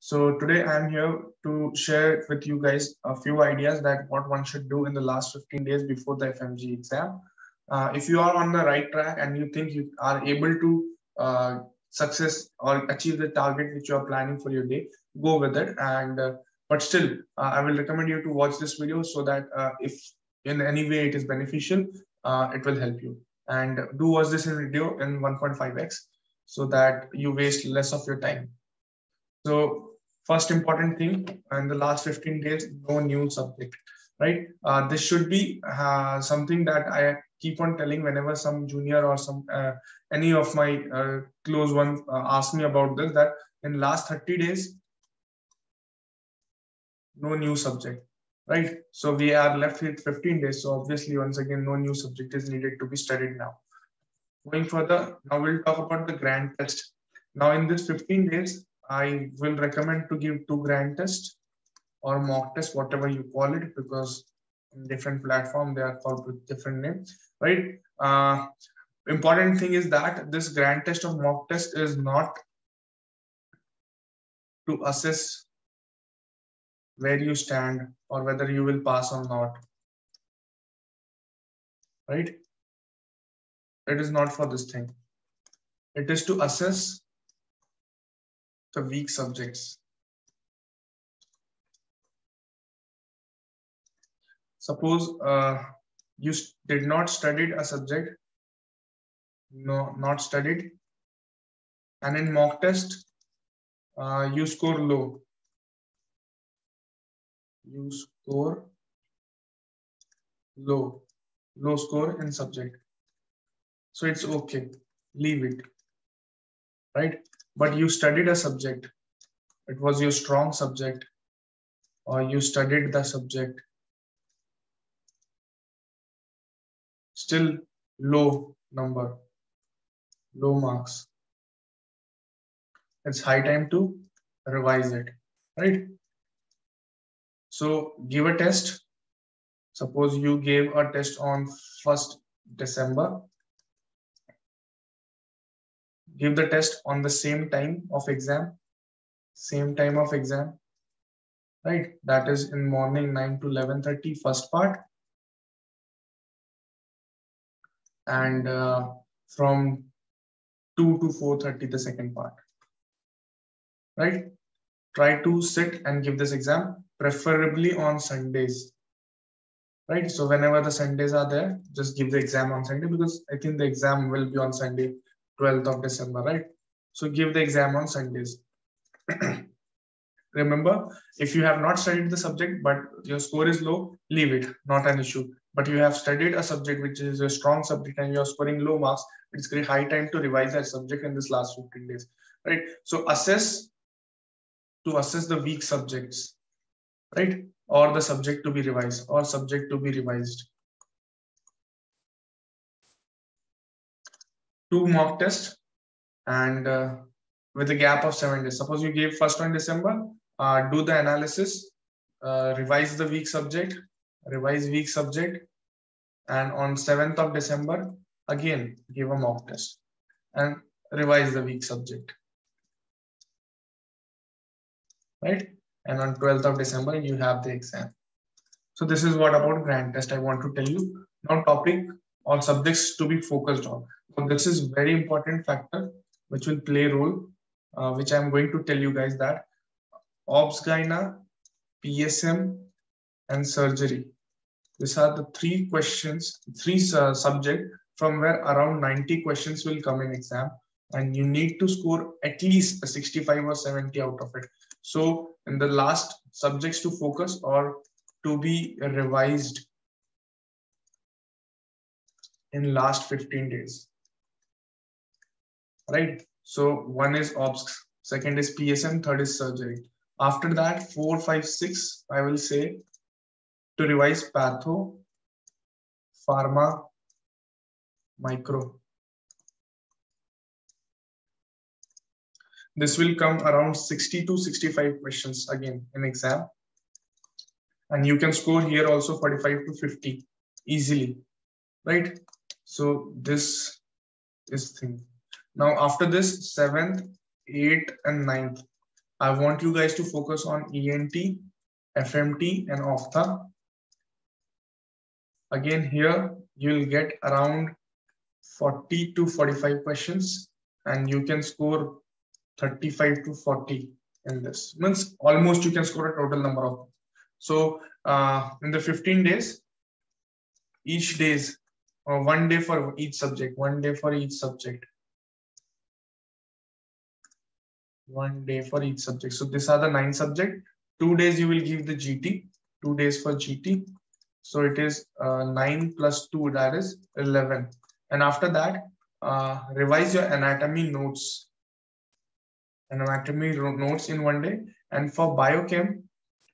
So today I'm here to share with you guys a few ideas that what one should do in the last 15 days before the FMG exam. If you are on the right track and you think you are able to success or achieve the target which you are planning for your day, go with it. And but still, I will recommend you to watch this video so that if in any way it is beneficial, it will help you. And do watch this video in 1.5x so that you waste less of your time. So first important thing in the last 15 days, no new subject, right? This should be something that I keep on telling whenever some junior or some any of my close ones ask me about this, that in last 30 days, no new subject, right? So we are left with 15 days. So obviously, once again, no new subject is needed to be studied now. Going further, now we'll talk about the grand test. Now in this 15 days, I will recommend to give 2 grand tests or mock test, whatever you call it, because in different platform they are called with different names, right? Important thing is that this grand test or mock test is not to assess where you stand or whether you will pass or not, right? It is not for this thing. It is to assess the weak subjects. Suppose you did not studied a subject, not studied, and in mock test you score low. You score low score in subject. So it's okay, leave it, right? But you studied a subject, it was your strong subject, or you studied the subject, still low number, low marks. It's high time to revise it, right? So give a test. Suppose you gave a test on 1st December. Give the test on the same time of exam, right? That is in morning 9 to 11:30, first part. And from 2 to 4:30, the second part, right? Try to sit and give this exam, preferably on Sundays, right? So whenever the Sundays are there, just give the exam on Sunday, because I think the exam will be on Sunday, 12th of December, right? So give the exam on Sundays. Remember, if you have not studied the subject but your score is low, leave it, not an issue. But you have studied a subject which is a strong subject and you're scoring low marks, it's very high time to revise that subject in this last 15 days, right? So assess the weak subjects, right? Or the subject to be revised, or subject to be revised. 2 mock tests and with a gap of 7 days. Suppose you gave first on December, do the analysis, revise the weak subject, and on 7th of December, again, give a mock test and revise the weak subject, right? And on 12th of December, you have the exam. So this is what about grand test I want to tell you. Now topic or subjects to be focused on. So this is very important factor which will play a role, which I'm going to tell you guys that Obs Gyna, PSM, and surgery. These are the 3 questions, 3 subject from where around 90 questions will come in exam, and you need to score at least a 65 or 70 out of it. So in the last subjects to focus or to be revised in last 15 days, right? So one is obs, second is PSM, third is surgery. After that, 4, 5, 6, I will say to revise patho, pharma, micro. This will come around 60 to 65 questions again in exam. And you can score here also 45 to 50 easily, right? So this is thing. Now after this, 7th, 8th, and 9th. I want you guys to focus on ENT, FMT, and Ophtha. Again, here you'll get around 40 to 45 questions, and you can score 35 to 40 in this. Means almost you can score a total number of. So in the 15 days, each days, 1 day for each subject, 1 day for each subject. 1 day for each subject. So these are the 9 subjects. 2 days you will give the GT, 2 days for GT. So it is 9 plus 2, that is 11. And after that, revise your anatomy notes. Anatomy notes in 1 day. And for biochem,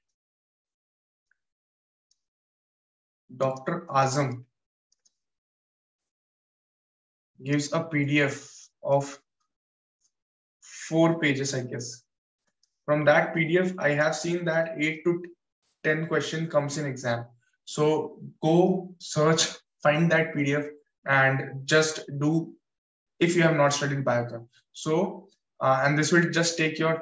Dr. Azam gives a PDF of 4 pages, I guess. From that PDF, I have seen that 8 to 10 question comes in exam. So go search, find that PDF and just do if you have not studied biochem. So, and this will just take your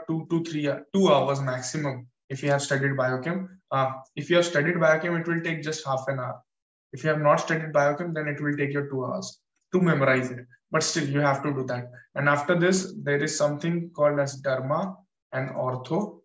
2 hours maximum if you have studied biochem. If you have studied biochem, it will take just half an hour. If you have not studied biochem, then it will take you 2 hours to memorize it. But still, you have to do that. And after this, there is something called as derma and ortho.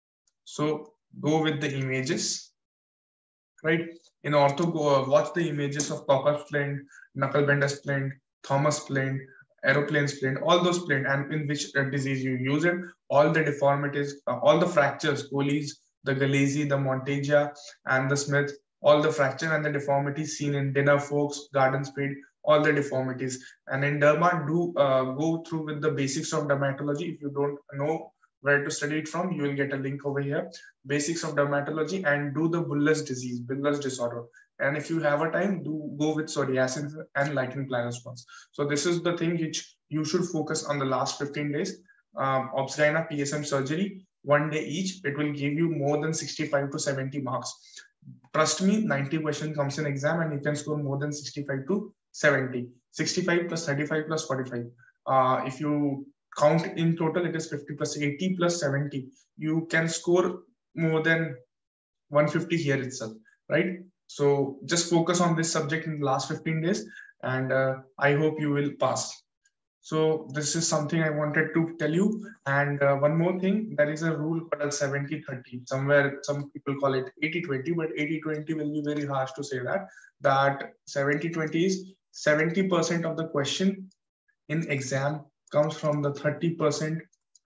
So go with the images, right? In ortho, go watch the images of Cocker splint, knuckle bender splint, Thomas splint, aeroplane splint, all those splint, and in which disease you use it, all the deformities, all the fractures, Colles, the Galeazzi, the Monteggia, and the Smith, all the fracture and the deformities seen in Dinner Forks, Garden Spade, all the deformities. And in derma, do go through with the basics of dermatology. If you don't know where to study it from, you will get a link over here. Basics of dermatology, and do the Buller's disease, Buller's disorder. And if you have a time, do go with psoriasis and lichen planus ones. So this is the thing which you should focus on the last 15 days. Obs-gyna, PSM surgery, 1 day each. It will give you more than 65 to 70 marks. Trust me, 90 question comes in exam and you can score more than 65 to 70. 65 plus 35 plus 45. If you count in total, it is 50 plus 80 plus 70. You can score more than 150 here itself, right? So just focus on this subject in the last 15 days, and I hope you will pass. So this is something I wanted to tell you. And one more thing, there is a rule called 70-30. Somewhere, some people call it 80-20, but 80-20 will be very harsh to say that. That 70-20 is 70% of the question in exam comes from the 30%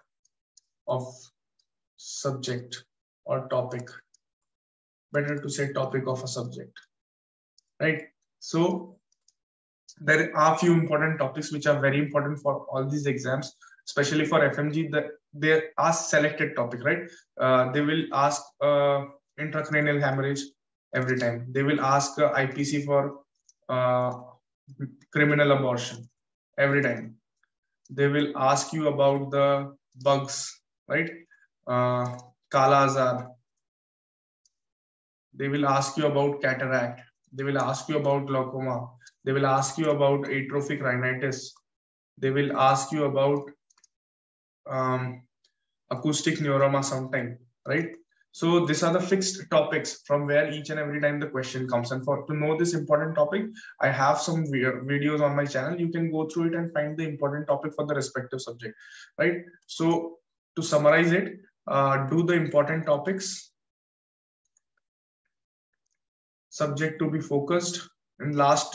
of subject or topic. Better to say topic of a subject, right? So there are a few important topics which are very important for all these exams, especially for FMG. That they are selected topic, right? They will ask intracranial hemorrhage every time. They will ask IPC for criminal abortion every time. They will ask you about the bugs, right? Kala Azar. They will ask you about cataract. They will ask you about glaucoma. They will ask you about atrophic rhinitis. They will ask you about acoustic neuroma sometime, right? So these are the fixed topics from where each and every time the question comes. And for to know this important topic, I have some videos on my channel. You can go through it and find the important topic for the respective subject, right? So to summarize it, do the important topics. Subject to be focused in last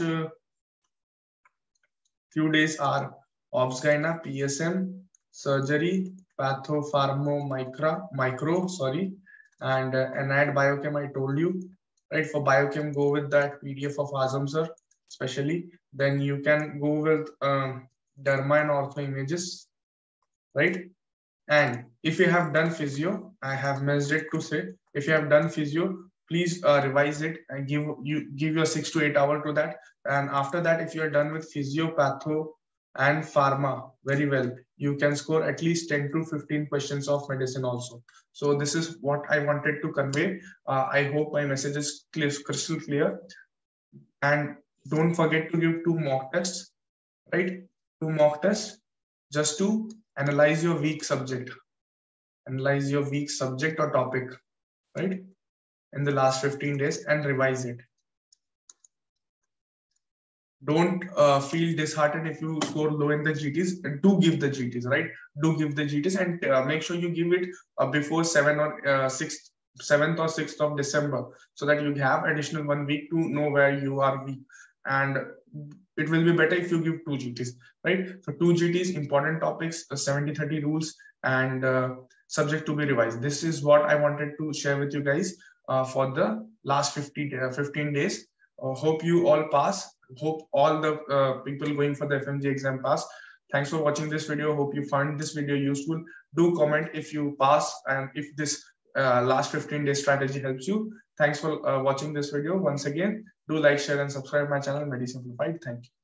few days are Obs-gyna, PSM, surgery, patho, pharmo, micro, and anad biochem. I told you, right? For biochem, go with that PDF of Azam sir, especially. Then you can go with derma and ortho images, right? And if you have done physio, I have missed it to say, if you have done physio, please revise it and give your 6 to 8 hours to that. And after that, if you're done with physio, patho, and pharma very well, you can score at least 10 to 15 questions of medicine also. So this is what I wanted to convey. I hope my message is crystal clear. And don't forget to give 2 mock tests, right? 2 mock tests just to analyze your weak subject. Analyze your weak subject or topic, right, in the last 15 days and revise it. Don't feel disheartened if you score low in the GTs. Do give the GTs, right? Do give the GTs, and make sure you give it before 7th or 6th of December, so that you have additional 1 week to know where you are weak. And it will be better if you give 2 GTs, right? So 2 GTs, important topics, 70-30 rules, and subject to be revised. This is what I wanted to share with you guys for the last 15 days. Hope you all pass. Hope all the people going for the FMG exam pass. Thanks for watching this video. Hope you found this video useful. Do comment if you pass and if this last 15 day strategy helps you. Thanks for watching this video. Once again, do like, share, and subscribe my channel, Medi Simplified. Thank you.